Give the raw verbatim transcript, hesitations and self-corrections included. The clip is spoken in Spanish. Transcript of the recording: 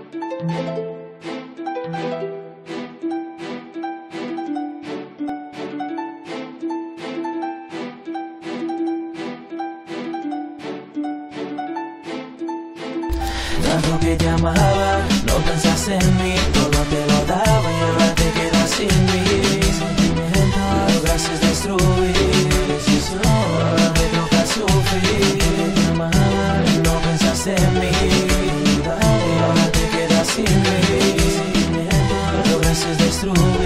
Tanto que te amaba, no pensaste en mí, todo te lo daba y ahora te quedas sin mí. Sentimientos lograste destruir, ahora me toca sufrir. Te amaba, no pensaste en mí, y ahora te quedas sin mí. Sentimientos lograste destruir.